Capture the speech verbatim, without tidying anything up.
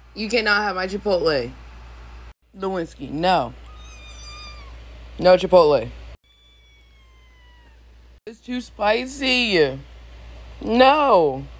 You cannot have my Chipotle. Lewinsky, no. No Chipotle. It's too spicy. No.